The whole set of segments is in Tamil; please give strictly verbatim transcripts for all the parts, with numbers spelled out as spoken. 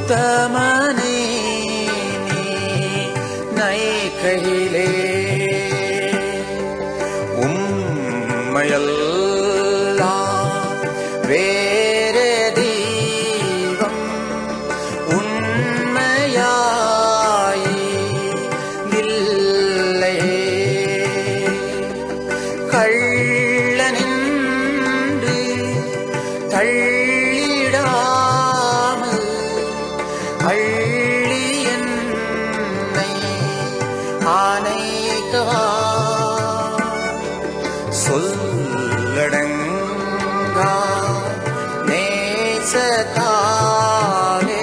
உத்தமனே நீ நைகையிலே உம்மையெல்லாம் வேறே தெய்வம் உண்மையாய் இல்லையே. கள்ளனின்று தள்ளிடாமல் அள்ளி என்னை ஆனைக்கவா சொல்லடங்கா நேசத்தாலே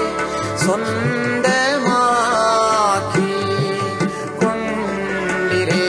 சொந்தமாக்கி கொண்டிரே.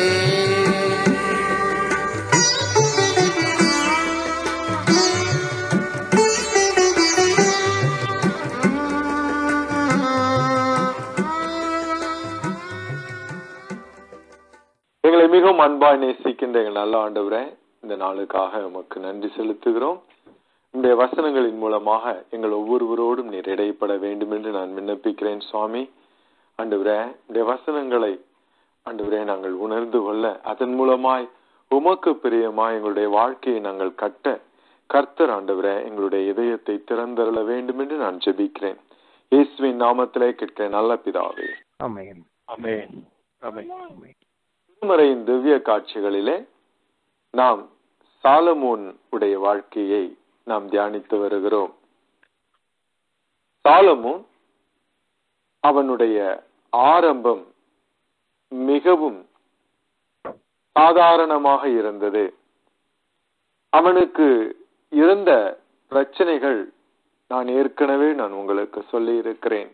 எங்களை மிகவும் அன்பாய் நேசிக்கின்ற எங்கள் நல்ல ஆண்டவரே, இந்த நாளுக்காக உமக்கு நன்றி செலுத்துகிறோம். உங்களுடைய வசனங்களின் மூலமாக எங்கள் ஒவ்வொருவரோடும் நீர் இடைப்பட வேண்டும் என்று நான் விண்ணப்பிக்கிறேன் சுவாமி. ஆண்டவரே, உடைய வசனங்களை ஆண்டவரே நாங்கள் உணர்ந்து கொள்ள, அதன் மூலமாய் உமக்கு பிரியமாய் எங்களுடைய வாழ்க்கையை நாங்கள் கட்ட கர்த்தர் ஆண்டவரே எங்களுடைய இதயத்தை திறந்தருள வேண்டும் என்று நான் ஜெபிக்கிறேன். இயேசுவின் நாமத்திலே கேட்கிறேன் நல்ல பிதாவே, ஆமென். ஆமென். ஆமென். ஆமென். திருமறையின் திவ்ய காட்சிகளிலே நாம் சாலமோன் உடைய வாழ்க்கையை நாம் தியானித்து வருகிறோம். சாலமோன் அவனுடைய ஆரம்பம் மிகவும் சாதாரணமாக இருந்தது. அவனுக்கு இருந்த பிரச்சனைகள் நான் ஏற்கனவே நான் உங்களுக்கு சொல்லி இருக்கிறேன்.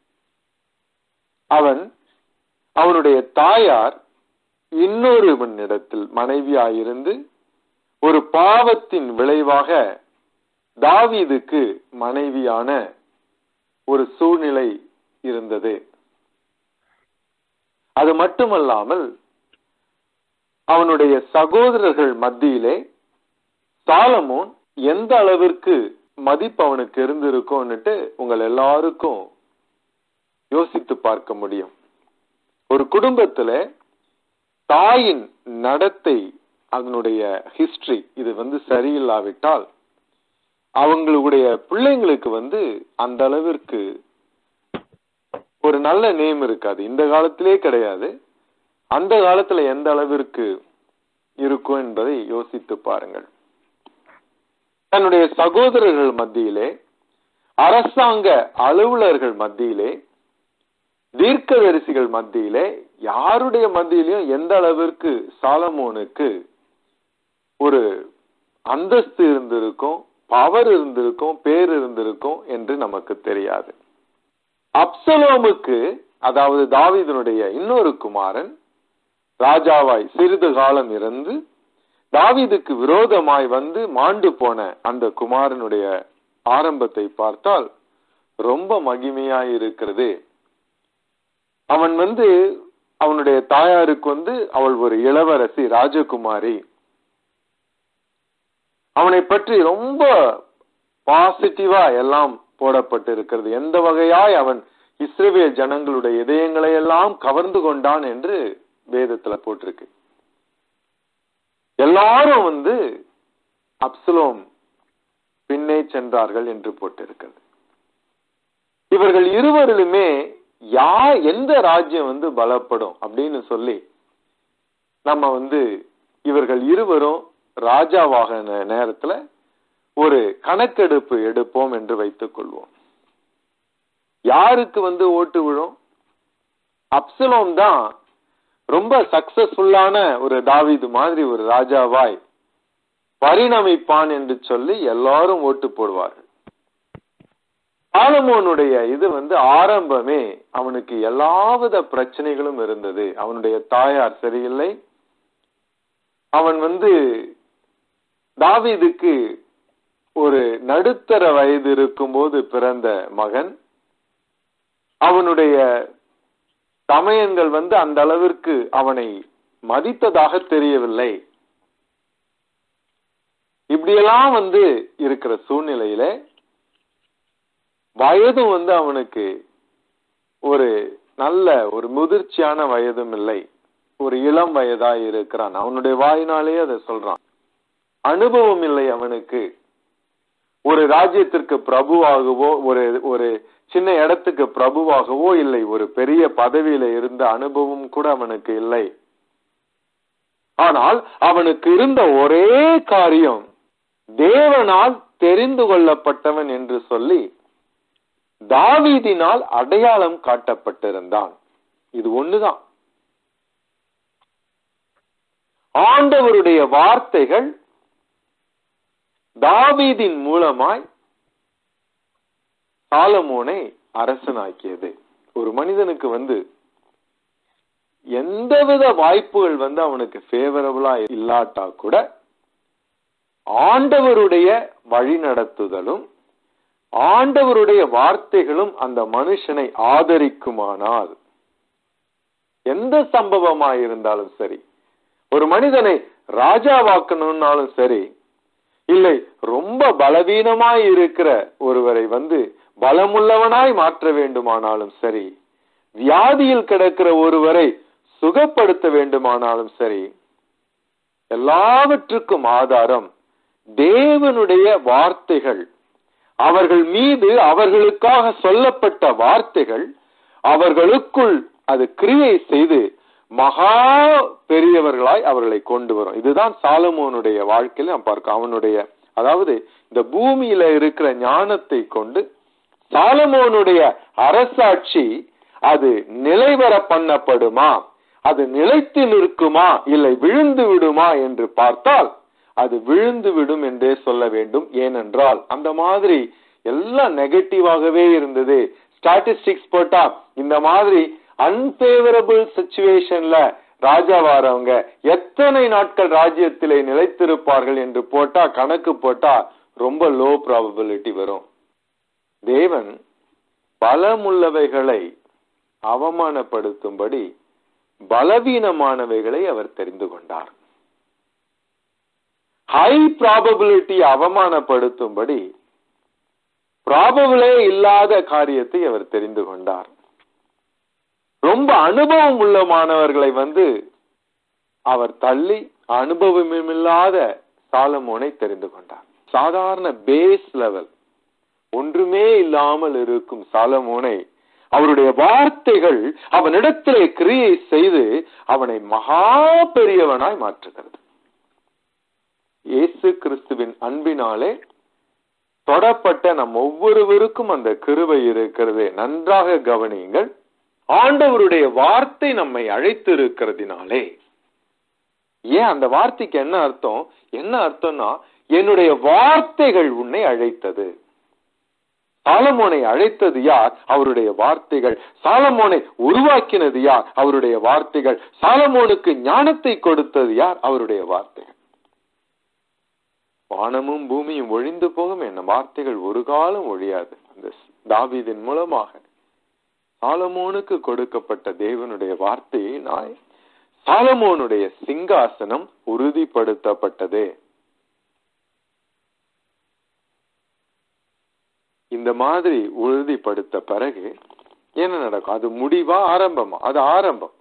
அவன் அவனுடைய தாயார் இன்னொருவனிடத்தில் மனைவியாயிருந்து ஒரு பாவத்தின் விளைவாக தாவீதுக்கு மனைவியான ஒரு சூழ்நிலை இருந்தது. அது மட்டுமல்லாமல் அவனுடைய சகோதரர்கள் மத்தியிலே சாலமோன் எந்த அளவிற்கு மதிப்பு அவனுக்கு இருந்திருக்கும்னுட்டு உங்கள் எல்லாருக்கும் யோசித்து பார்க்க முடியும். ஒரு குடும்பத்துல தாயின் நடத்தை, அதனுடைய ஹிஸ்டரி இது வந்து சரியில்லாவிட்டால் அவங்களுடைய பிள்ளைங்களுக்கு வந்து அந்த அளவிற்கு ஒரு நல்ல நேம் இருக்காது. இந்த காலத்திலே கிடையாது, அந்த காலத்துல எந்த அளவிற்கு இருக்கும் என்பதை யோசித்து பாருங்கள். தன்னுடைய சகோதரர்கள் மத்தியிலே, அரசாங்க அலுவலர்கள் மத்தியிலே, தீர்க்கதரிசிகள் மத்தியிலே, யாருடைய மத்தியிலையும் எந்த அளவிற்கு சாலமோனுக்கு ஒரு அந்தஸ்து இருந்திருக்கும், பவர் இருந்திருக்கும், பேர் இருந்திருக்கும் என்று நமக்கு தெரியாது. அப்சலோமுக்கு, அதாவது தாவீதுனுடைய இன்னொரு குமாரன், ராஜாவாய் சிறிது காலம் இருந்து தாவீதுக்கு விரோதமாய் வந்து மாண்டு போன அந்த குமாரனுடைய ஆரம்பத்தை பார்த்தால் ரொம்ப மகிமையாய் இருக்கிறது. அவன் வந்து அவனுடைய தாயாருக்கு வந்து அவள் ஒரு இளவரசி, ராஜகுமாரி. அவனை பற்றி ரொம்ப பாசிட்டிவா எல்லாம் போடப்பட்டு இருக்கிறது. எந்த வகையாய் அவன் இஸ்ரவேல் ஜனங்களுடைய இதயங்களை எல்லாம் கவர்ந்து கொண்டான் என்று வேதத்துல போட்டிருக்கு. எல்லாரும் வந்து அப்சலோம் பின்னே சென்றார்கள் என்று போட்டிருக்கிறது. இவர்கள் இருவரிலுமே யா எந்த ராஜ்யம் வந்து பலப்படும் அப்படின்னு சொல்லி நம்ம வந்து இவர்கள் இருவரும் ராஜாவாக நேரத்துல ஒரு கணக்கெடுப்பு எடுப்போம் என்று வைத்துக் கொள்வோம். யாருக்கு வந்து ஓட்டு விழும்? அப்சலோம் தான் ரொம்ப சக்சஸ்ஃபுல்லான ஒரு தாவீது மாதிரி ஒரு ராஜாவாய் பரிணமிப்பான் என்று சொல்லி எல்லாரும் ஓட்டு போடுவார்கள். சாலமோனுடைய இது வந்து ஆரம்பமே அவனுக்கு எல்லாவித பிரச்சனைகளும் இருந்தது. அவனுடைய தாயார் சரியில்லை. அவன் வந்து தாவீதுக்கு ஒரு நடுத்தர வயது இருக்கும் போது பிறந்த மகன். அவனுடைய தமையன்கள் வந்து அந்த அளவிற்கு அவனை மதித்ததாக தெரியவில்லை. இப்படியெல்லாம் வந்து இருக்கிற சூழ்நிலையில வயதும் வந்து அவனுக்கு ஒரு நல்ல ஒரு முதிர்ச்சியான வயதும் இல்லை, ஒரு இளம் வயதா இருக்கிறான். அவனுடைய வாயினாலே அதை சொல்றான். அனுபவம் இல்லை அவனுக்கு. ஒரு ராஜ்யத்திற்கு பிரபுவாகவோ ஒரு ஒரு சின்ன இடத்துக்கு பிரபுவாகவோ இல்லை, ஒரு பெரிய பதவியில இருந்த அனுபவம் கூட அவனுக்கு இல்லை. ஆனால் அவனுக்கு இருந்த ஒரே காரியம், தேவனால் தெரிந்து கொள்ளப்பட்டவன் என்று சொல்லி தாவீதினால் அடையாளம் காட்டப்பட்டிருந்தான். இது ஒண்ணுதான். ஆண்டவருடைய வார்த்தைகள் தாவீதின் மூலமாய் சாலமோனை அரசனாக்கியது. ஒரு மனிதனுக்கு வந்து எந்தவித வாய்ப்புகள் வந்து அவனுக்கு ஃபேவரபிளா இல்லாட்டா கூட ஆண்டவருடைய வழிநடத்துதலும் ஆண்டவருடைய வார்த்தைகளும் அந்த மனுஷனை ஆதரிக்குமானால், எந்த சம்பவமாயிருந்தாலும் சரி, ஒரு மனிதனை ராஜாவாக்கணும்னாலும் சரி, இல்லை ரொம்ப பலவீனமாய் இருக்கிற ஒருவரை வந்து பலமுள்ளவனாய் மாற்ற வேண்டுமானாலும் சரி, வியாதியில் கிடக்கிற ஒருவரை சுகப்படுத்த வேண்டுமானாலும் சரி, எல்லாவற்றுக்கும் ஆதாரம் தேவனுடைய வார்த்தைகள். அவர்கள் மீது அவர்களுக்காக சொல்லப்பட்ட வார்த்தைகள் அவர்களுக்குள் அது கிரியை செய்து மகா பெரியவர்களாய் அவர்களை கொண்டு வரும். இதுதான் சாலமோனுடைய வாழ்க்கையில நாம் பார்க்க. அவனுடைய அதாவது இந்த பூமியில இருக்கிற ஞானத்தை கொண்டு சாலமோனுடைய அரசாட்சி அது நிலைவர பண்ணப்படுமா, அது நிலைத்து நிற்குமா, இல்லை விழுந்து விடுமா என்று பார்த்தால் அது விழுந்து விடும் என்றே சொல்ல வேண்டும். ஏனென்றால் அந்த மாதிரி எல்லாம் நெகட்டிவாகவே இருந்தது. ஸ்டாட்டிஸ்டிக்ஸ் போட்டா இந்த மாதிரி அன்பேவரபிள் சிச்சுவேஷன்ல ராஜாவாரவங்க எத்தனை நாட்கள் ராஜ்யத்திலே நிலைத்திருப்பார்கள் என்று போட்டா, கணக்கு போட்டா ரொம்ப லோ ப்ராபபிலிட்டி வரும். தேவன் பலமுள்ளவைகளை அவமானப்படுத்தும்படி பலவீனமானவைகளை அவர் தெரிந்து கொண்டார். ஹை ப்ராபபிலிட்டி அவமானப்படுத்தும்படி ப்ராபபிளே இல்லாத காரியத்தை அவர் தெரிந்து கொண்டார். ரொம்ப அனுபவம் உள்ள மாணவர்களை வந்து அவர் தள்ளி அனுபவமில்லாத சாலமோனை தெரிந்து கொண்டார். சாதாரண பேஸ் லெவல் ஒன்றுமே இல்லாமல் இருக்கும் சாலமோனை அவருடைய வார்த்தைகள் அவனிடத்திலே கிரியை செய்து அவனை மகா பெரியவனாய் மாற்றுகிறது. இயேசு கிறிஸ்துவின் அன்பினாலே தொடப்பட்ட நம் ஒவ்வொருவருக்கும் அந்த கிருபை இருக்கிறது. நன்றாக கவனியுங்கள். ஆண்டவருடைய வார்த்தை நம்மை அழைத்து இருக்கிறதினாலே, ஏன் அந்த வார்த்தைக்கு என்ன அர்த்தம்? என்ன அர்த்தம்னா, என்னுடைய வார்த்தைகள் உன்னை அழைத்தது. சாலமோனை அழைத்தது யார்? அவருடைய வார்த்தைகள். சாலமோனை உருவாக்கினது யார்? அவருடைய வார்த்தைகள். சாலமோனுக்கு ஞானத்தை கொடுத்தது யார்? அவருடைய வார்த்தைகள். வானமும் பூமியும் ஒழிந்து போகும், என்ன வார்த்தைகள் ஒரு காலம் ஒழியாது. அந்த தாவீதின் மூலமாக சாலமோனுக்கு கொடுக்கப்பட்ட தேவனுடைய வார்த்தையை நான் சாலமோனுடைய சிங்காசனம் உறுதிப்படுத்தப்பட்டது. இந்த மாதிரி உறுதிப்படுத்த பிறகு என்ன நடக்கும்? அது முடிவா ஆரம்பமா? அது ஆரம்பம்.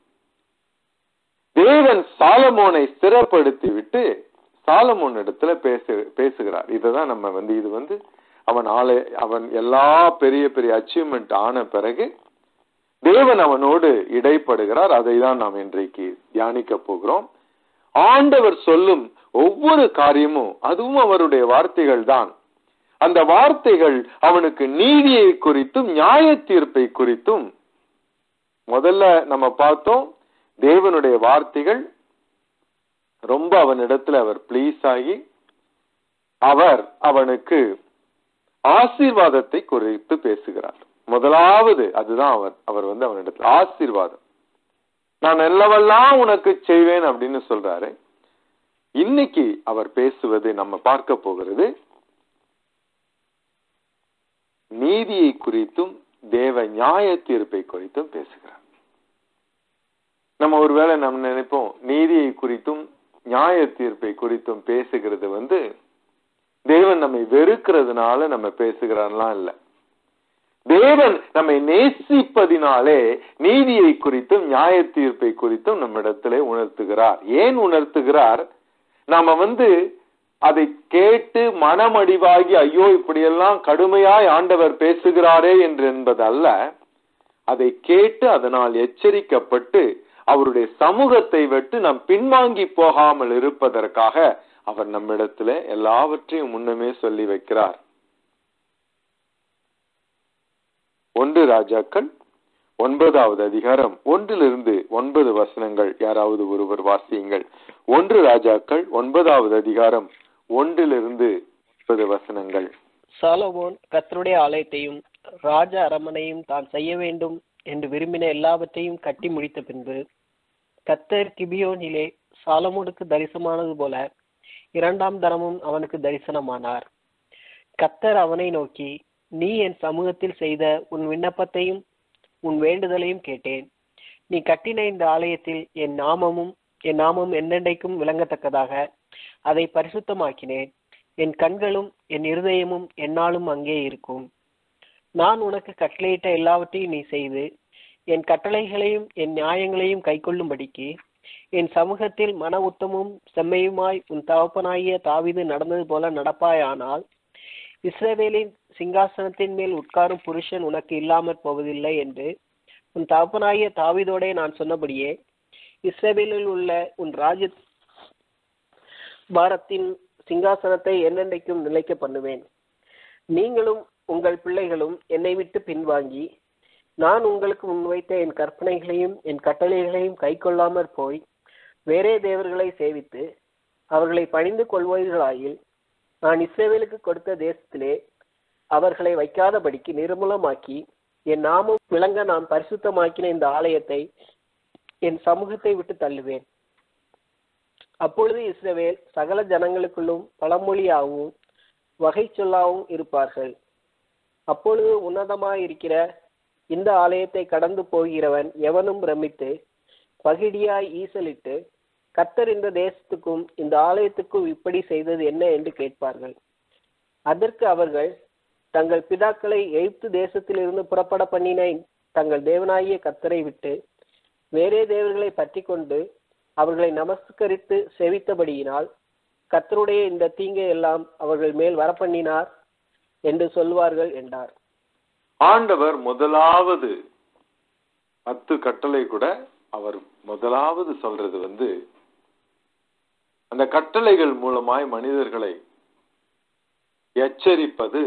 தேவன் சாலமோனை ஸ்திரப்படுத்தி விட்டு சாலமோன் இடத்துல பேசு பேசுகிறார். இதுதான் நம்ம வந்து இது வந்து அவன் ஆளை அவன் எல்லா பெரிய பெரிய அச்சீவ்மெண்ட் ஆன பிறகு தேவன் அவனோடு இடைப்படுகிறார். அதை தான் நாம் இன்றைக்கு தியானிக்க போகிறோம். ஆண்டவர் சொல்லும் ஒவ்வொரு காரியமும் அதுவும் அவருடைய வார்த்தைகள் தான். அந்த வார்த்தைகள் அவனுக்கு நீதியை குறித்தும் நியாய தீர்ப்பை குறித்தும். முதல்ல நம்ம பார்த்தோம், தேவனுடைய வார்த்தைகள் ரொம்ப அவனிடத்துல அவர் பிளீஸ் ஆகி அவர் அவனுக்கு ஆசீர்வாதத்தை குறித்து பேசுகிறார். முதலாவது அதுதான் அவர் அவர் வந்து அவனிடத்துல ஆசீர்வாதம். நான் நல்லவெல்லாம் உனக்கு செய்வேன் அப்படின்னு சொல்றாரு. இன்னைக்கு அவர் பேசுவது நம்ம பார்க்க போகிறது நீதியை குறித்தும் தேவ நியாய தீர்ப்பை குறித்தும் பேசுகிறார். நம்ம ஒருவேளை நம்ம நினைப்போம் நீதியை குறித்தும் நியாய தீர்ப்பை குறித்தும் பேசுகிறது வந்து தேவன் நம்மை வெறுக்கிறதுனால நம்ம பேசுகிறான்லாம் இல்லை. தேவன் நம்மை நேசிப்பதினாலே நீதியை குறித்தும் நியாய தீர்ப்பை குறித்தும் நம்மிடத்திலே உணர்த்துகிறார். ஏன் உணர்த்துகிறார்? நாம வந்து அதை கேட்டு மனமடிவாகி ஐயோ இப்படியெல்லாம் கடுமையாய் ஆண்டவர் பேசுகிறாரே என்று என்பதல்ல, அதை கேட்டு அதனால் எச்சரிக்கப்பட்டு அவருடைய சமூகத்தை விட்டு நாம் பின்வாங்கி போகாமல் இருப்பதற்காக அவர் நம்மிடத்துல எல்லாவற்றையும் முன்னமே சொல்லி வைக்கிறார். ஒன்று ராஜாக்கள் ஒன்பதாவது அதிகாரம் ஒன்றிலிருந்து ஒன்பது வசனங்கள் யாராவது ஒருவர் வாசியுங்கள். ஒன்று ராஜாக்கள் ஒன்பதாவது அதிகாரம் ஒன்றிலிருந்து ஒன்பது வசனங்கள். சாலமோன் கர்த்தருடைய ஆலயத்தையும் ராஜ அரமனையும் தான் செய்ய வேண்டும் என்று விரும்பின எல்லாவற்றையும் கட்டி முடித்த பின்பு கர்த்தர் கிபியோனிலே சாலமோனுக்கு தரிசனமானது போல இரண்டாம் தரமும் அவனுக்கு தரிசனமானார். கர்த்தர் அவனை நோக்கி, நீ என் சமூகத்தில் செய்த உன் விண்ணப்பத்தையும் உன் வேண்டுதலையும் கேட்டேன். நீ கட்டின இந்த ஆலயத்தில் என் நாமமும் என் நாமம் என்னென்றைக்கும் விளங்கத்தக்கதாக அதை பரிசுத்தமாக்கினேன். என் கண்களும் என் இருதயமும் என்னாலும் அங்கே இருக்கும். நான் உனக்கு கட்டளையிட்ட எல்லாவற்றையும் நீ செய்து என் கட்டளைகளையும் என் நியாயங்களையும் கைக்கொள்ளும்படிக்கு என் சமூகத்தில் மன உத்தமும் செம்மையுமாய் உன் தகப்பனாகிய தாவீது நடந்தது போல நடப்பாயானால் இஸ்ரவேலின் சிங்காசனத்தின் மேல் உட்காரும் புருஷன் உனக்கு இல்லாமற் போவதில்லை என்று உன் தகப்பனாகிய தாவீதோடே நான் சொன்னபடியே இஸ்ரவேலில் உள்ள உன் ராஜ பாரத்தின் சிங்காசனத்தை என்னென்றைக்கும் நிலைக்க பண்ணுவேன். நீங்களும் உங்கள் பிள்ளைகளும் என்னை விட்டு பின்வாங்கி நான் உங்களுக்கு முன்வைத்த என் கற்பனைகளையும் என் கட்டளைகளையும் கை கொள்ளாமற் போய் வேறே தேவர்களை சேவித்து அவர்களை பணிந்து கொள்வீர்களாயில் நான் இஸ்ரவேலுக்கு கொடுத்த தேசத்திலே அவர்களை வைக்காதபடிக்கு நிர்மூலமாக்கி என் நாமம் விளங்க நான் பரிசுத்தமாக்கின இந்த ஆலயத்தை என் சமூகத்தை விட்டு தள்ளுவேன். அப்பொழுது இஸ்ரவேல் சகல ஜனங்களுக்குள்ளும் பழமொழியாகவும் வகை சொல்லாகவும் இருப்பார்கள். அப்பொழுது உன்னதமாயிருக்கிற இந்த ஆலயத்தை கடந்து போகிறவன் எவனும் பிரமித்து பகிடியாய் ஈசலிட்டு கர்த்தர் இந்த தேசத்துக்கும் இந்த ஆலயத்துக்கும் இப்படி செய்தது என்ன என்று கேட்பார்கள். அதற்கு அவர்கள் தங்கள் பிதாக்களை எகிப்து தேசத்திலிருந்து புறப்பட பண்ணின தங்கள் தேவனாகிய கர்த்தரை விட்டு வேறே தேவர்களை பற்றி கொண்டு அவர்களை நமஸ்கரித்து சேவித்தபடியினால் கர்த்தருடைய இந்த தீங்கை எல்லாம் அவர்கள் மேல் வரப்பண்ணினார் என்று சொல்வார்கள் என்றார். ஆண்டவர் முதலாவது பத்து கட்டளை கூட அவர் முதலாவது சொல்றது வந்து அந்த கட்டளைகள் மூலமாய் மனிதர்களை எச்சரிப்பது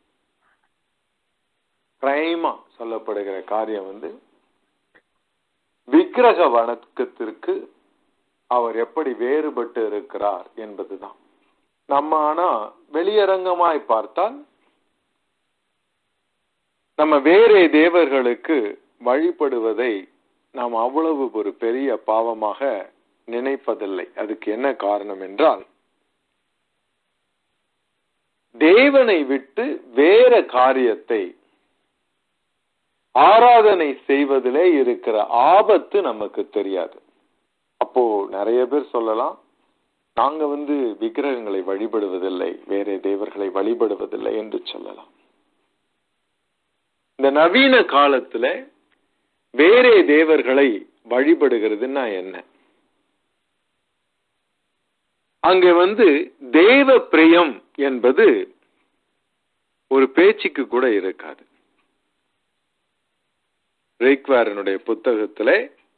பிரைமா சொல்லப்படுகிற காரியம் வந்து விக்கிரக வணக்கத்திற்கு அவர் எப்படி வேறுபட்டு இருக்கிறார் என்பதுதான். நம்ம ஆனா வெளியரங்கமாய் பார்த்தால் நம்ம வேறே தேவர்களுக்கு வழிபடுவதை நாம் அவ்வளவு ஒரு பெரிய பாவமாக நினைப்பதில்லை. அதுக்கு என்ன காரணம் என்றால் தேவனை விட்டு வேற காரியத்தை ஆராதனை செய்வதிலே இருக்கிற ஆபத்து நமக்கு தெரியாது. அப்போ நிறைய பேர் சொல்லலாம், நாங்க வந்து விக்கிரகங்களை வழிபடுவதில்லை, வேற தேவர்களை வழிபடுவதில்லை என்று சொல்லலாம். இந்த நவீன காலத்துல வேறே தேவர்களை வழிபடுகிறதுன்னா என்ன? அங்க வந்து தேவ பிரியம் என்பது ஒரு பேச்சுக்கு கூட இருக்காது. ரேக்வாரனுடைய புத்தகத்திலே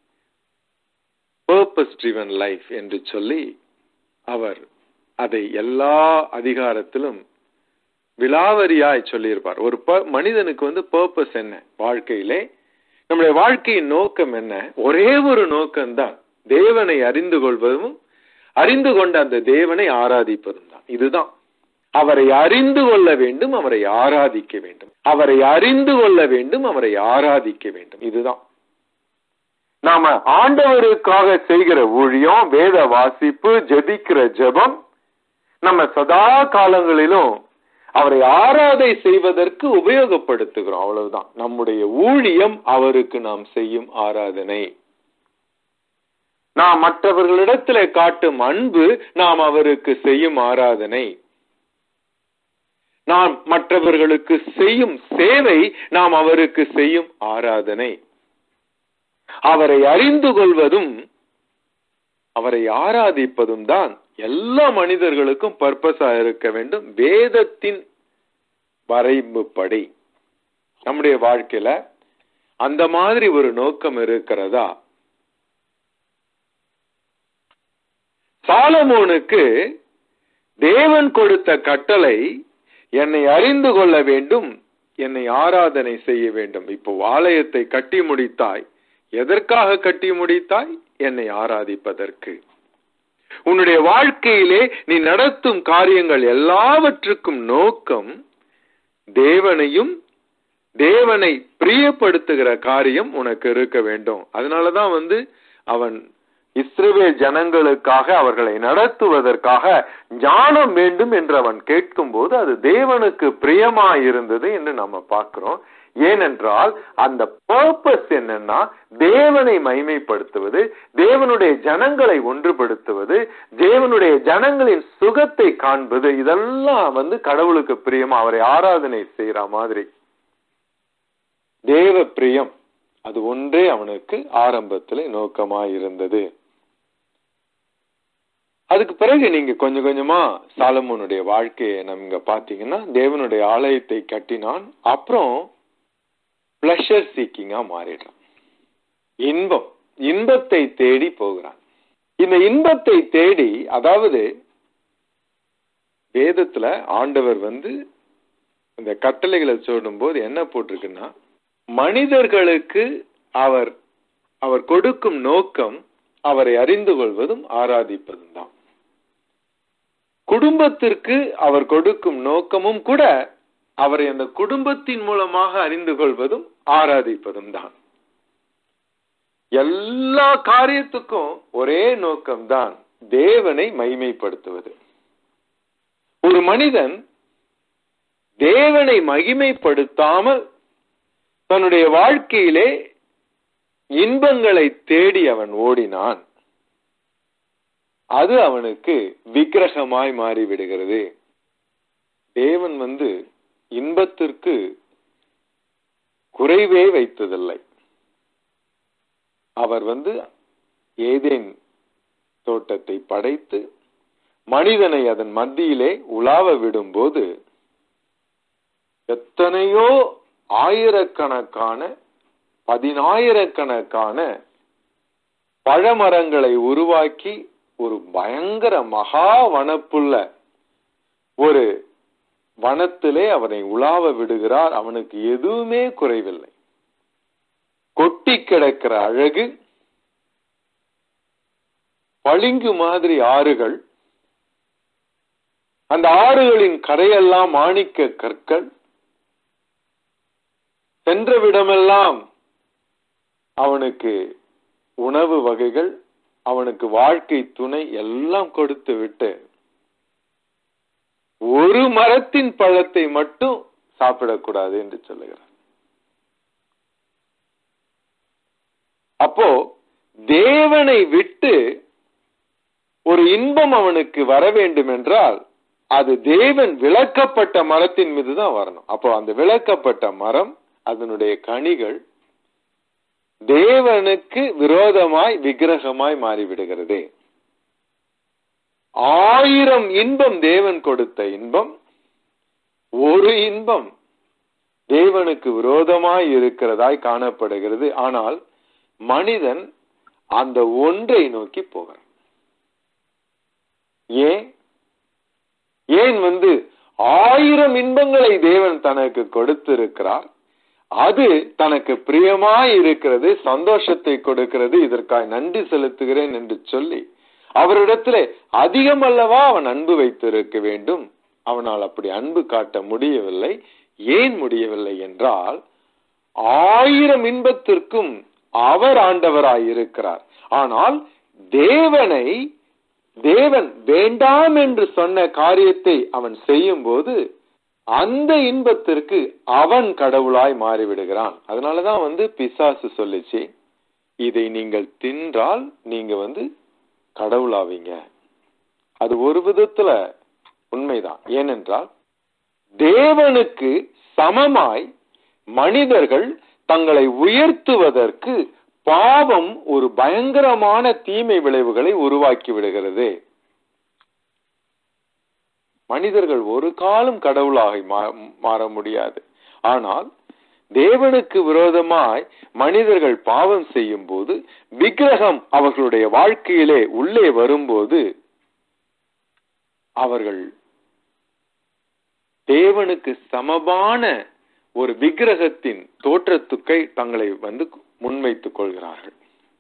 பர்பஸ் ட்ரிவன் லைஃப் என்று சொல்லி அவர் அதை எல்லா அதிகாரத்திலும் விலாவரியாய் சொல்லியிருப்பார். ஒரு மனிதனுக்கு வந்து பர்பஸ் என்ன, வாழ்க்கையிலே நம்முடைய வாழ்க்கையின் நோக்கம் என்ன? ஒரே ஒரு நோக்கம்தான், தேவனை அறிந்து கொள்வதும் அறிந்து கொண்ட அந்த தேவனை ஆராதிப்பதும் தான். இதுதான். அவரை அறிந்து கொள்ள வேண்டும், அவரை ஆராதிக்க வேண்டும். அவரை அறிந்து கொள்ள வேண்டும், அவரை ஆராதிக்க வேண்டும். இதுதான் நாம ஆண்டவருக்காக செய்கிற ஊழியம், வேத வாசிப்பு, ஜெபிக்கிற ஜெபம். நம்ம சதா காலங்களிலும் அவரை ஆராதை செய்வதற்கு உபயோகப்படுத்துகிறோம். அவ்வளவுதான் நம்முடைய ஊழியம். அவருக்கு நாம் செய்யும் ஆராதனை. நாம் மற்றவர்களிடத்தில் காட்டும் அன்பு நாம் அவருக்கு செய்யும் ஆராதனை. நாம் மற்றவர்களுக்கு செய்யும் சேவை நாம் அவருக்கு செய்யும் ஆராதனை. அவரை அறிந்து கொள்வதும் அவரை ஆராதிப்பதும் தான் எல்லா மனிதர்களுக்கும் பர்பஸா இருக்க வேண்டும். வேதத்தின் வரைபுப்படி நம்முடைய வாழ்க்கையில அந்த மாதிரி ஒரு நோக்கம் இருக்கிறதா? சாலமோனுக்கு தேவன் கொடுத்த கட்டளை என்னை அறிந்து கொள்ள வேண்டும், என்னை ஆராதனை செய்ய வேண்டும். இப்போ ஆலயத்தை கட்டி முடித்தாய், எதற்காக கட்டி முடித்தாய்? என்னை ஆராதிப்பதற்கு. உன்னுடைய வாழ்க்கையிலே நீ நடத்தும் காரியங்கள் எல்லாவற்றுக்கும் நோக்கம் தேவனையும் தேவனை பிரியப்படுத்துகிற காரியம் உனக்கு இருக்க வேண்டும். அதனாலதான் வந்து அவன் இஸ்ரவேல் ஜனங்களுக்காக அவர்களை நடத்துவதற்காக ஞானம் வேண்டும் என்று அவன் கேட்கும் போது அது தேவனுக்கு பிரியமா இருந்தது என்று நம்ம பார்க்கிறோம். ஏனென்றால் அந்த பர்பஸ் என்னன்னா தேவனை மைமைப்படுத்துவது, தேவனுடைய ஜனங்களை ஒன்றுபடுத்துவது, தேவனுடைய ஜனங்களின் சுகத்தை காண்பது. இதெல்லாம் வந்து கடவுளுக்கு பிரியமா, அவரை ஆராதனை செய்யற மாதிரி தேவ பிரியம். அது ஒன்றே அவனுக்கு ஆரம்பத்தில் நோக்கமாய் இருந்தது. அதுக்கு பிறகு நீங்க கொஞ்சம் கொஞ்சமா சாலமோனுடைய வாழ்க்கையை நம்ம பாத்தீங்கன்னா தேவனுடைய ஆலயத்தை கட்டினான். அப்புறம் பிளஷர் சீக்கிங்கா மாறிடுறான். இன்பம் இன்பத்தை தேடி போகிறான். இந்த இன்பத்தை தேடி, அதாவது வேதத்துல ஆண்டவர் வந்து இந்த கட்டளைகளை சொல்லும் போது என்ன போட்டிருக்குன்னா, மனிதர்களுக்கு அவர் அவர் கொடுக்கும் நோக்கம் அவரை அறிந்து கொள்வதும் ஆராதிப்பதும் தான். குடும்பத்திற்கு அவர் கொடுக்கும் நோக்கமும் கூட அவரை அந்த குடும்பத்தின் மூலமாக அறிந்து கொள்வதும் ஆராதிப்பதும் தான். எல்லா காரியத்துக்கும் ஒரே நோக்கம்தான், தேவனை மகிமைப்படுத்துவது. ஒரு மனிதன் தேவனை மகிமைப்படுத்தாமல் தன்னுடைய வாழ்க்கையிலே இன்பங்களை தேடி அவன் ஓடினான், அது அவனுக்கு விக்கிரகமாய் மாறிவிடுகிறது. தேவன் வந்து இன்பத்திற்கு குறைவே வைத்ததில்லை. அவர் வந்து ஏதேன் தோட்டத்தை படைத்து மனிதனை அதன் மத்தியிலே உலாவ விடும்போது எத்தனையோ ஆயிரக்கணக்கான பதினாயிரக்கணக்கான பழமரங்களை உருவாக்கி ஒரு பயங்கர மகா வனப்புள்ள ஒரு வனத்திலே அவனை உலாவ விடுகிறார். அவனுக்கு எதுவுமே குறைவில்லை. கொட்டி கிடக்கிற அழகு, பளிங்கு மாதிரி ஆறுகள், அந்த ஆறுகளின் கரையெல்லாம் மாணிக்க கற்கள், சென்ற விடமெல்லாம் அவனுக்கு உணவு வகைகள், அவனுக்கு வாழ்க்கை துணை எல்லாம் கொடுத்து விட்டு ஒரு மரத்தின் பழத்தை மட்டும் சாப்பிடக்கூடாது என்று சொல்லுகிறார். அப்போ தேவனை விட்டு ஒரு இன்பம் அவனுக்கு வர வேண்டும் என்றால் அது தேவன் விளக்கப்பட்ட மரத்தின் மீது தான் வரணும். அப்போ அந்த விளக்கப்பட்ட மரம், அதனுடைய கனிகள் தேவனுக்கு விரோதமாய் விக்கிரகமாய் மாறிவிடுகிறது. ஆயிரம் இன்பம் தேவன் கொடுத்த இன்பம், ஒரு இன்பம் தேவனுக்கு விரோதமாய் இருக்கிறதாய் காணப்படுகிறது. ஆனால் மனிதன் அந்த ஒன்றை நோக்கி போகிறான். ஏன் ஏன் வந்து ஆயிரம் இன்பங்களை தேவன் தனக்கு கொடுத்திருக்கிறார், அது தனக்கு பிரியமாய் இருக்கிறது, சந்தோஷத்தை கொடுக்கிறது, இதற்காக நன்றி செலுத்துகிறேன் என்று சொல்லி அவரிடத்திலே அதிகம் அல்லவா அவன் அன்பு வைத்திருக்க வேண்டும். அவனால் அப்படி அன்பு காட்ட முடியவில்லை. ஏன் முடியவில்லை என்றால் ஆயிரம் இன்பத்திற்கும் அவர் ஆண்டவராய் இருக்கிறார். ஆனால் தேவனை தேவன் வேண்டாம் என்று சொன்ன காரியத்தை அவன் செய்யும் போது அந்த இன்பத்திற்கு அவன் கடவுளாய் மாறிவிடுகிறான். அதனாலதான் வந்து பிசாசு சொல்லிச்சு, இதை நீங்கள் தின்றால் நீங்க வந்து கடவுளாவீங்க. அது ஒரு விதத்துல உண்மைதான். ஏனென்றால் தேவனுக்கு சமமாய் மனிதர்கள் தங்களை உயர்த்துவதற்கு பாவம் ஒரு பயங்கரமான தீமை விளைவுகளை உருவாக்கி விடுகிறது. மனிதர்கள் ஒரு காலம் கடவுளாக மாற முடியாது. ஆனால் தேவனுக்கு விரோதமாய் மனிதர்கள் பாவம் செய்யும் போது, விக்கிரகம் அவர்களுடைய வாழ்க்கையிலே உள்ளே வரும்போது, அவர்கள் தேவனுக்கு சமமான ஒரு விக்கிரகத்தின் தோற்றத்துக்கை தங்களை வந்து முன்வைத்துக் கொள்கிறார்கள்.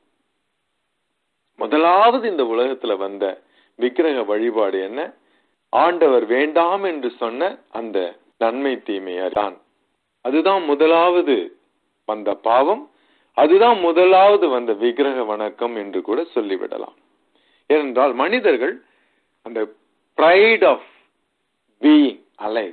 முதலாவது இந்த உலகத்துல வந்த விக்கிரக வழிபாடு என்ன? ஆண்டவர் வேண்டாம் என்று சொன்ன அந்த நன்மை தீமையான். அதுதான் முதலாவது வந்த பாவம். அதுதான் முதலாவது வந்த விக்கிரக வணக்கம் என்று கூட சொல்லிவிடலாம். ஏனென்றால் மனிதர்கள் அந்த pride of being alive,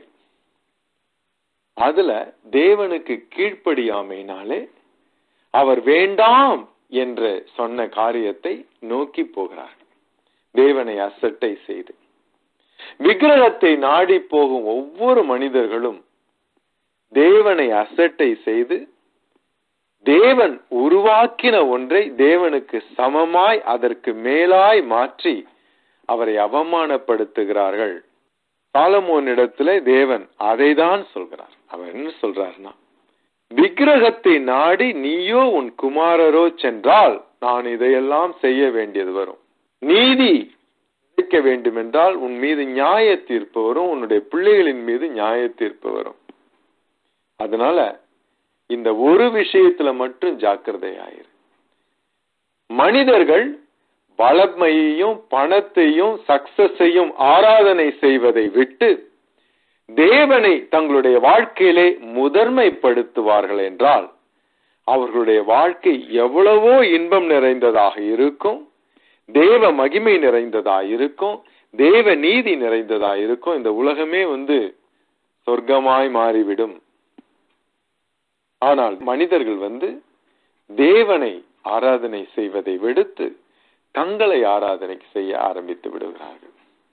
அதுல தேவனுக்கு கீழ்ப்படியாமையினாலே அவர் வேண்டாம் என்று சொன்ன காரியத்தை நோக்கி போகிறார்கள். தேவனை அசட்டை செய்து விக்கிரகத்தை நாடி போகும் ஒவ்வொரு மனிதர்களும் தேவனை அசட்டை செய்து தேவன் உருவாக்கின ஒன்றை தேவனுக்கு சமமாய் அதற்கு மேலாய் மாற்றி அவரை அவமானப்படுத்துகிறார்கள். சாலமோனிடத்திலே தேவன் அதை தான் சொல்கிறார். அவர் என்ன சொல்றார்னா, விக்கிரகத்தை நாடி நீயோ உன் குமாரரோ சென்றால் நான் இதையெல்லாம் செய்ய வேண்டியது வரும். நீதி கிடைக்க வேண்டும் என்றால் உன் மீது நியாய தீர்ப்பு வரும், உன்னுடைய பிள்ளைகளின் மீது நியாய தீர்ப்பு வரும். அதனால இந்த ஒரு விஷயத்துல மட்டும் ஜாக்கிரதையாயிரு. மனிதர்கள் வளமையையும் பணத்தையும் சக்சஸையும் ஆராதனை செய்வதை விட்டு தேவனை தங்களுடைய வாழ்க்கையிலே முதன்மைப்படுத்துவார்கள் என்றால் அவர்களுடைய வாழ்க்கை எவ்வளவோ இன்பம் நிறைந்ததாக இருக்கும், தேவ மகிமை நிறைந்ததா இருக்கும், தேவ நீதி நிறைந்ததா இருக்கும். இந்த உலகமே வந்து சொர்க்கமாய் மாறிவிடும். ஆனால் மனிதர்கள் வந்து தேவனை ஆராதனை செய்வதை விடுத்து தங்களை ஆராதனை செய்ய ஆரம்பித்து விடுகிறார்கள்.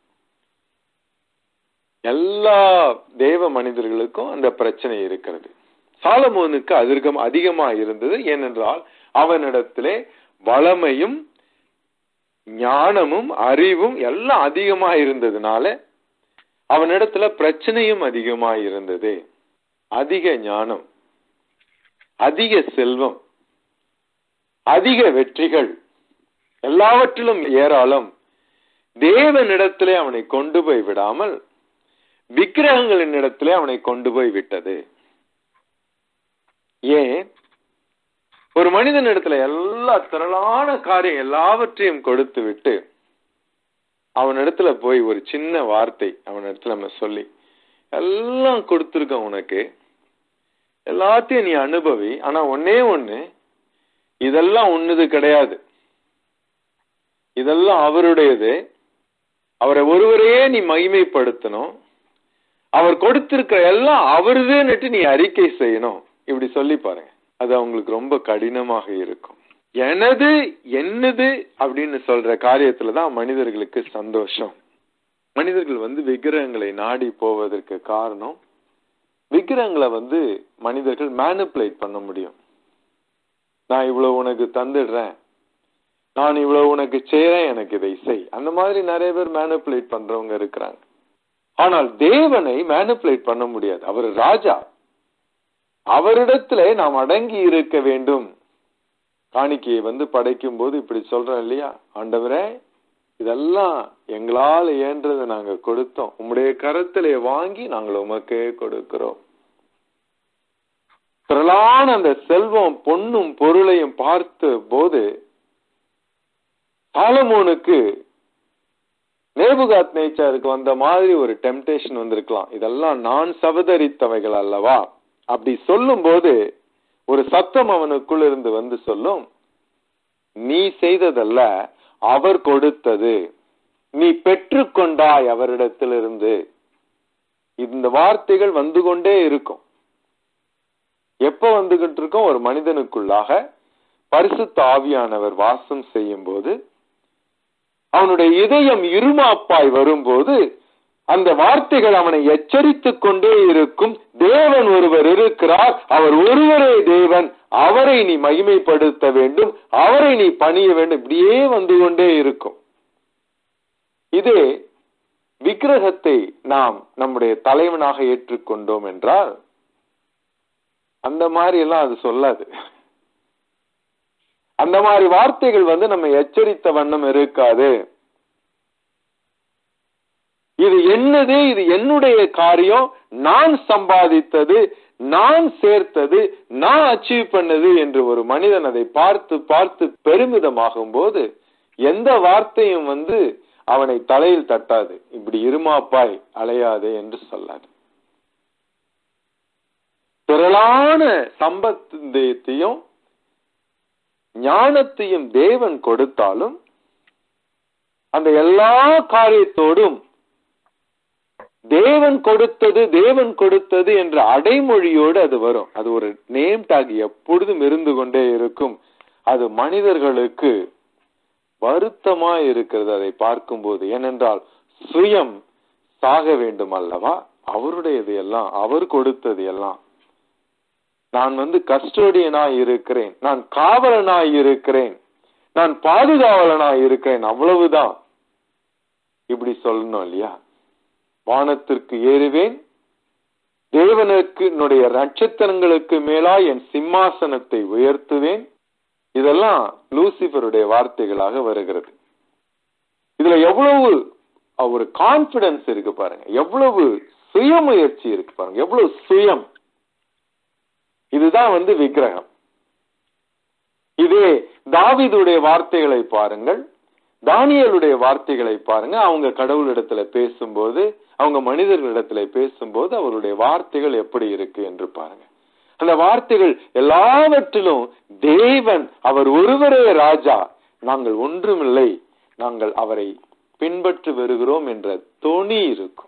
எல்லா தேவ மனிதர்களுக்கும் அந்த பிரச்சனை இருக்கிறது. சாலமோனுக்கு அதிகம் அதிகமா இருந்தது. ஏனென்றால் அவனிடத்திலே வளமையும் ஞானமும் அறிவும் எல்லாம் அதிகமா இருந்ததுனால அவனிடத்துல பிரச்சனையும் அதிகமா இருந்தது. அதிக ஞானம், அதிக செல்வம், அதிக வெற்றிகள், எல்லாவற்றிலும் ஏராளம் தேவனிடத்திலே அவனை கொண்டு போய் விடாமல் விக்கிரகங்களின் இடத்திலே அவனை கொண்டு போய் விட்டது. ஏன்? ஒரு மனிதன் இடத்துல எல்லா திரளான காரியம் எல்லாவற்றையும் கொடுத்து விட்டு அவனிடத்துல போய் ஒரு சின்ன வார்த்தை அவனிடத்துல நம்ம சொல்லி, எல்லாம் கொடுத்துருக்க உனக்கு, எல்லாத்தையும் நீ அனுபவி, ஆனா ஒன்னே ஒண்ணு, இதெல்லாம் உன்னது கிடையாது, இதெல்லாம் அவருடையது, அவரை ஒருவரையே நீ மகிமைப்படுத்தணும், அவர் கொடுத்திருக்கிற எல்லாம் அவருதுன்னுட்டு நீ அறிக்கை செய்யணும், இப்படி சொல்லி பாருங்க. அது அவங்களுக்கு ரொம்ப கடினமாக இருக்கும். எனது என்னது அப்படின்னு சொல்ற காரியத்துலதான் மனிதர்களுக்கு சந்தோஷம். மனிதர்கள் வந்து விக்கிரகங்களை நாடி போவதற்கு காரணம், விக்கிரகங்களை வந்து மனிதர்கள் மேனிபுலேட் பண்ண முடியும். நான் இவ்வளவு உனக்கு தந்துடுறேன், நான் இவ்வளவு உனக்கு செய்யறேன், எனக்கு இதை செய். அந்த மாதிரி நிறைய பேர் மேனிபுலேட் பண்றவங்க இருக்கிறாங்க. ஆனால் தேவனை மேனிபுலேட் பண்ண முடியாது. அவர் ராஜா, அவரிடத்துல நாம் அடங்கி இருக்க வேண்டும். காணிக்கையை வந்து படைக்கும் போது இப்படி சொல்றோம் இல்லையா, ஆண்டவரே இதெல்லாம் எங்களால் இயன்றதை நாங்க கொடுத்தோம், உம்முடைய கரத்திலே வாங்கி நாங்கள் உமக்கே கொடுக்கிறோம். திரளான அந்த செல்வம் பொன்னும் பொருளையும் பார்த்த போது சாலமோனுக்கு நேபுகாத் நேச்சாருக்கு வந்த மாதிரி ஒரு டெம்டேஷன் வந்திருக்கலாம். இதெல்லாம் நான் சபதரித்தவைகள் அல்லவா அப்படி சொல்லும் போது ஒரு சத்தம் அவனுக்குள் இருந்து வந்து சொல்லும், நீ செய்ததல்ல, அவர் கொடுத்தது, நீ பெற்றுக்கொண்டாய் அவரிடத்திலிருந்து. இந்த வார்த்தைகள் வந்து கொண்டே இருக்கும். எப்ப வந்துகிட்டு இருக்கும்? ஒரு மனிதனுக்குள்ளாக பரிசுத்த ஆவியானவர் வாசம் செய்யும் போது, அவனுடைய இதயம் இருமாப்பாய் வரும்போது அந்த வார்த்தைகள் அவனை எச்சரித்துக் கொண்டே இருக்கும். தேவன் ஒருவர் இருக்கிறார், அவர் ஒருவரே தேவன், அவரை நீ மகிமைப்படுத்த வேண்டும், அவரை நீ பணிய வேண்டும், இப்படியே வந்து கொண்டே இருக்கும். இதே விக்கிரகத்தை நாம் நம்முடைய தலைவனாக ஏற்றுக்கொண்டோம் என்றால் அந்த மாதிரி எல்லாம் அது சொல்லாது. அந்த மாதிரி வார்த்தைகள் வந்து நம்ம எச்சரித்த வண்ணம் இருக்காது. இது என்னது, இது என்னுடைய காரியம், நான் சம்பாதித்தது, நான் சேர்த்தது, நான் அச்சீவ் பண்ணது என்று ஒரு மனிதன் அதை பார்த்து பார்த்து பெருமிதமாகும் போது எந்த வார்த்தையும் வந்து அவனை தலையில் தட்டாது. இப்படி இருமாப்பாய் அலையாதே என்று சொல்லாது. திரளான சம்பத்தையும் ஞானத்தையும் தேவன் கொடுத்தாலும் அந்த எல்லா காரியத்தோடும் தேவன் கொடுத்தது தேவன் கொடுத்தது என்ற அடைமொழியோடு அது வரும். அது ஒரு நேம் டாக் எப்பொழுதும் இருந்து கொண்டே இருக்கும். அது மனிதர்களுக்கு வருத்தமா இருக்கிறது அதை பார்க்கும்போது. ஏனென்றால் சுயம் சாக வேண்டும் அல்லவா? அவருடையது எல்லாம், அவர் கொடுத்தது எல்லாம். நான் வந்து கஸ்டோடியனாய் இருக்கிறேன், நான் காவலனாய் இருக்கிறேன், நான் பாதுகாவலனாய் இருக்கிறேன், அவ்வளவுதான். இப்படி சொல்லணும் இல்லையா? வானத்திற்கு ஏறுவேன், தேவனுக்கு என்னுடைய நட்சத்திரங்களுக்கு மேலாய் என் சிம்மாசனத்தை உயர்த்துவேன். இதெல்லாம் லூசிபருடைய வார்த்தைகளாக வருகிறது. இதுல எவ்வளவு ஒரு கான்பிடன்ஸ் இருக்கு பாருங்க, எவ்வளவு சுயமுயற்சி இருக்கு பாருங்க, எவ்வளவு சுயம். இதுதான் வந்து விக்கிரகம். இதே தாவீதுடைய வார்த்தைகளை பாருங்கள், தானியேலுடைய வார்த்தைகளை பாருங்க. அவங்க கடவுளிடத்துல பேசும்போது, அவங்க மனிதர்களிடத்துல பேசும்போது அவருடைய வார்த்தைகள் எப்படி இருக்கு என்று பாருங்க. அந்த வார்த்தைகள் எல்லாவற்றிலும் தேவன், அவர் ஒருவரே ராஜா, நாங்கள் ஒன்றுமில்லை, நாங்கள் அவரை பின்பற்றி வருகிறோம் என்ற தொனி இருக்கும்.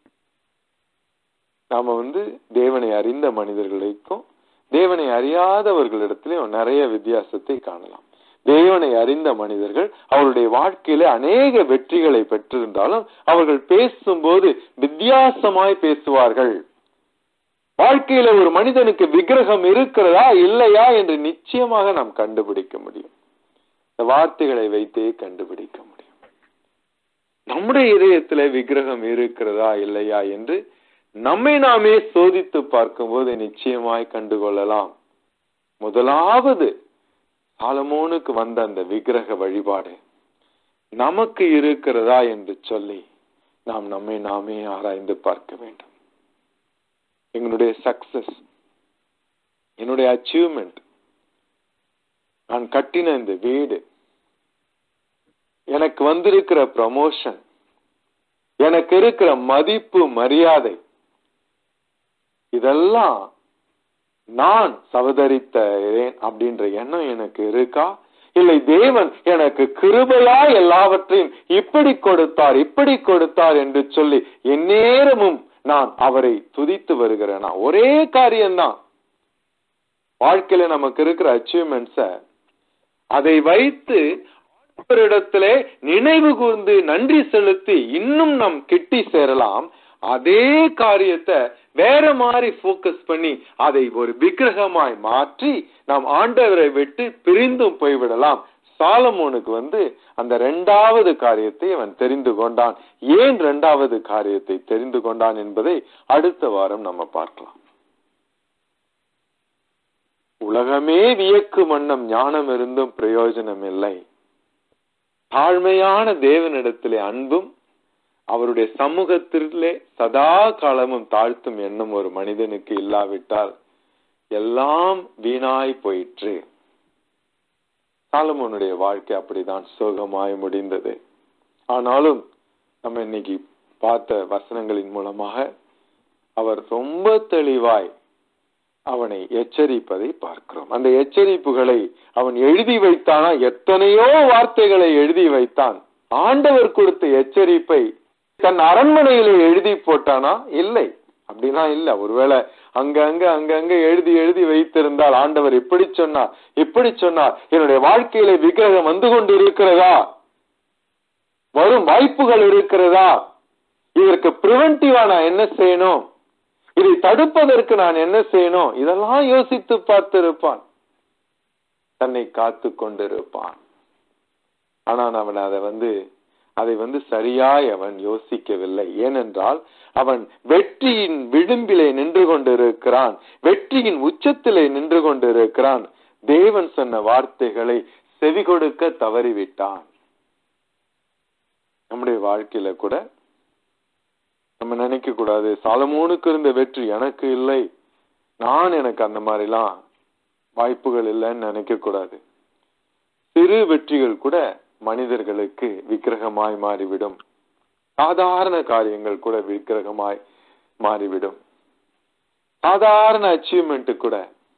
நாம வந்து தேவனை அறிந்த மனிதர்களுக்கும் தேவனை அறியாதவர்களிடத்திலும் நிறைய வித்தியாசத்தை காணலாம். தேவனை அறிந்த மனிதர்கள் அவருடைய வாழ்க்கையில அநேக வெற்றிகளை பெற்றிருந்தாலும் அவர்கள் பேசும்போது வித்தியாசமாய் பேசுவார்கள். வாழ்க்கையில ஒரு மனிதனுக்கு விக்கிரகம் இருக்கிறதா இல்லையா என்று நிச்சயமாக நாம் கண்டுபிடிக்க முடியும். இந்த வார்த்தைகளை வைத்தே கண்டுபிடிக்க முடியும். நம்முடைய இதயத்துல விக்கிரகம் இருக்கிறதா இல்லையா என்று நம்மை நாமே சோதித்து பார்க்கும்போது நிச்சயமாய் கண்டுகொள்ளலாம். முதலாவது சாலமோனுக்கு வந்த அந்த விக்கிரக வழிபாடு நமக்கு இருக்கிறதா என்று சொல்லி நாம் நம்மை நாமே ஆராய்ந்து பார்க்க வேண்டும். எங்களுடைய சக்சஸ், என்னுடைய அச்சீவ்மெண்ட், நான் கட்டின இந்த வீடு, எனக்கு வந்திருக்கிற ப்ரமோஷன், எனக்கு இருக்கிற மதிப்பு மரியாதை, இதெல்லாம் நான் சவதரித்தேன் அப்படின்ற எண்ணம் எனக்கு இருக்கா? இல்லை தேவன் எனக்கு கிருபையா எல்லாவற்றையும் இப்படி கொடுத்தார் இப்படி கொடுத்தார் என்று சொல்லி எந்நேரமும் நான் அவரை துதித்து வருகிறேனா? ஒரே காரியம்தான். வாழ்க்கையில நமக்கு இருக்கிற அச்சீவ்மெண்ட்ஸ அதை வைத்து இடத்திலே நினைவு கூர்ந்து நன்றி செலுத்தி இன்னும் நாம் கிட்டி சேரலாம். அதே காரியத்தை வேற மாதிரி போக்கஸ் பண்ணி அதை ஒரு விக்கிரகமாய் மாற்றி நாம் ஆண்டவரை விட்டு பிரிந்தும் போய்விடலாம். சாலமோனுக்கு வந்து அந்த இரண்டாவது காரியத்தை அவன் தெரிந்து கொண்டான். ஏன் இரண்டாவது காரியத்தை தெரிந்து கொண்டான் என்பதை அடுத்த வாரம் நம்ம பார்க்கலாம். உலகமே வியக்கும் வண்ணம் ஞானம் இருந்தும் பிரயோஜனம் இல்லை. தாழ்மையான தேவனிடத்திலே அன்பும் அவருடைய சமூகத்திலே சதா காலமும் தாழ்த்தும் எண்ணம் ஒரு மனிதனுக்கு இல்லாவிட்டால் எல்லாம் வீணாய் போயிற்று. சாலமோனுடைய வாழ்க்கை அப்படிதான் சோகமாய் முடிந்தது. ஆனாலும் நம்ம இன்னைக்கு பார்த்த வசனங்களின் மூலமாக அவர் ரொம்ப தெளிவாய் அவனை எச்சரிப்பதை பார்க்கிறோம். அந்த எச்சரிப்புகளை அவன் எழுதி வைத்தானா? எத்தனையோ வார்த்தைகளை எழுதி வைத்தான். ஆண்டவர் கொடுத்த எச்சரிப்பை தன் அரண்மனையில எழுதி போட்டானா? இல்லை, அப்படின்னா இல்ல. ஒருவேளை அங்கங்க அங்கங்க எழுதி எழுதி வைத்திருந்தால் ஆண்டவர் இப்படி சொன்னார் இப்படி சொன்னார், என்னுடைய வாழ்க்கையில விக்கிரகம் வந்து கொண்டு இருக்கிறதா, வரும் வாய்ப்புகள் இருக்கிறதா, இதற்கு பிரிவென்டிவா நான் என்ன செய்யணும், இதை தடுப்பதற்கு நான் என்ன செய்யணும், இதெல்லாம் யோசித்து பார்த்திருப்பான். தன்னை காத்து கொண்டிருப்பான். ஆனால் அவன் அதை வந்து அதை வந்து சரியாய் அவன் யோசிக்கவில்லை. ஏனென்றால் அவன் வெற்றியின் விளிம்பிலே நின்று கொண்டிருக்கிறான், வெற்றியின் உச்சத்திலே நின்று கொண்டிருக்கிறான். தேவன் சொன்ன வார்த்தைகளை செவி கொடுக்க தவறிவிட்டான். நம்முடைய வாழ்க்கையில கூட நம்ம நினைக்க கூடாது, சாலமோனுக்கு இருந்த வெற்றி எனக்கு இல்லை, நான் எனக்கு அந்த மாதிரிலாம் வாய்ப்புகள் இல்லைன்னு நினைக்க கூடாது. சிறு வெற்றிகள் கூட மனிதர்களுக்கு விக்கிரகமாய் மாறிவிடும். சாதாரண காரியங்கள் கூட விக்கிரகமாய் மாறிவிடும். சாதாரண அச்சீவ்மெண்ட் கூட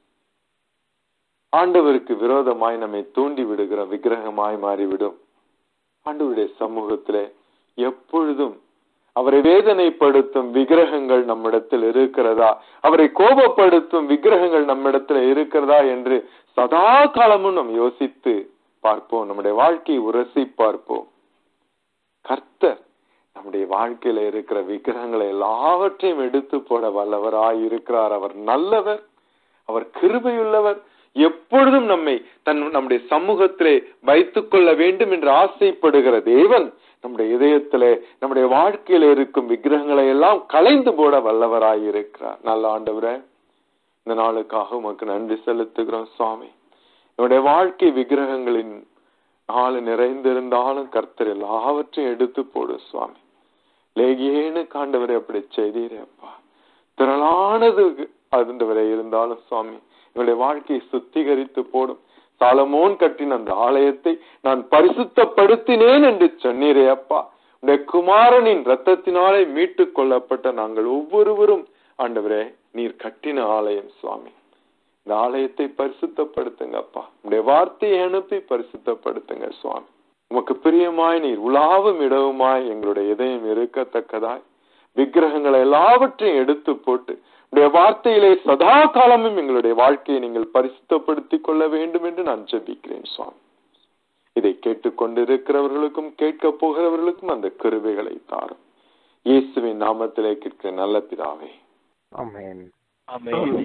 ஆண்டவருக்கு விரோதமாய் நம்மை தூண்டி விடுகிற விக்கிரகமாய் மாறிவிடும். ஆண்டவருடைய சமூகத்திலே எப்பொழுதும் அவரை வேதனைப்படுத்தும் விக்கிரகங்கள் நம்மிடத்தில் இருக்கிறதா, அவரை கோபப்படுத்தும் விக்கிரகங்கள் நம்மிடத்தில் இருக்கிறதா என்று சதா காலமும் நாம் யோசித்து பார்ப்போம். நம்முடைய வாழ்க்கையை உரசி பார்ப்போம். கர்த்தர் நம்முடைய வாழ்க்கையில இருக்கிற விக்கிரகங்களை எல்லாவற்றையும் எடுத்து போட வல்லவராய் இருக்கிறார். அவர் நல்லவர், அவர் கிருபையுள்ளவர். எப்பொழுதும் நம்மை தன் நம்முடைய சமூகத்திலே வைத்துக் கொள்ள வேண்டும் என்று ஆசைப்படுகிற தேவன் நம்முடைய இதயத்திலே நம்முடைய வாழ்க்கையில இருக்கும் விக்கிரகங்களை எல்லாம் களைந்து போட வல்லவராய் இருக்கிறார். நல்ல ஆண்டவரே, இந்த நாளுக்காக உமக்கு நன்றி செலுத்துகிறோம் சுவாமி. என்னுடைய வாழ்க்கை விக்கிரகங்களின் நாள் நிறைந்திருந்தாலும் கர்த்தர் எல்லாவற்றையும் எடுத்து போடு சுவாமி. லேகியேனு காண்டவரை அப்படி செய்தீரப்பா. திரளானது அதுவரை இருந்தாலும் சுவாமி எங்களுடைய வாழ்க்கையை சுத்திகரித்து போடும். சாலமோன் கட்டின அந்த ஆலயத்தை நான் பரிசுத்தப்படுத்தினேன் என்று சொன்னீரே அப்பா. உடைய குமாரனின் ரத்தத்தினாலே மீட்டு கொள்ளப்பட்ட நாங்கள் ஒவ்வொருவரும் ஆண்டவரே நீர் கட்டின ஆலயம் சுவாமி. இந்த ஆலயத்தை பரிசுத்தப்படுத்துங்க அப்பா. உடைய வார்த்தையை அனுப்பி பரிசுத்தப்படுத்துங்க சுவாமி. உமக்கு பிரியமாய் நீர் உலாவும் இடவுமாய் எங்களுடைய இதயம் இருக்கத்தக்கதாய் விக்கிரகங்களை எல்லாவற்றையும் எடுத்து போட்டு உடைய வார்த்தையிலே சதா காலமும் எங்களுடைய வாழ்க்கையை நீங்கள் பரிசுத்தப்படுத்திக் கொள்ள வேண்டும் என்று நான் ஜெபிக்கிறேன் சுவாமி. இதை கேட்டுக்கொண்டிருக்கிறவர்களுக்கும் கேட்க போகிறவர்களுக்கும் அந்த கிருபைகளை தாரும். இயேசுவின் நாமத்திலே கேட்கிற நல்ல பிதாவே, ஆமென். ஆமென்.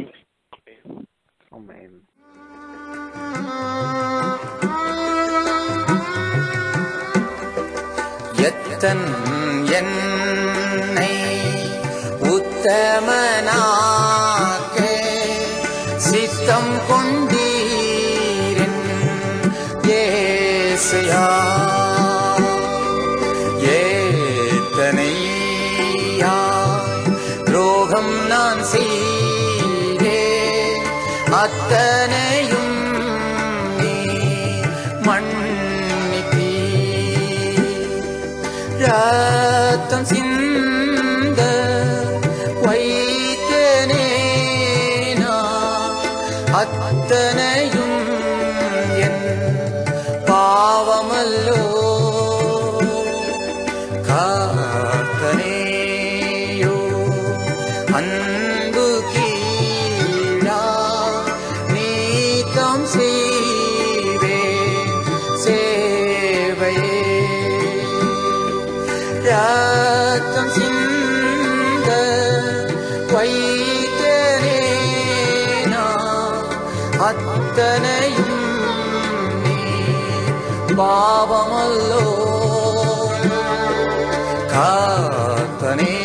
ஆமென். எத்தன் என்னை உத்தமனாக்கே சித்தம் கொண்டீரின் ஏசையா. ஏத்தனையா துரோகம் நான் செய்தே, அத்தனையும் நீ மன்னிப்பீ. ரத்தம் சிந்த வைத்தனே நான், அத்தனையும் என் பாவமல்லோ. காத்தனேயோ அன்பு கீழா நீத்தம் செய்வே சேவையே. ரத்தம் சிந்த வைத்தனே நான், அத்தனையும் நீ பாவமல்லோ. காத்தனே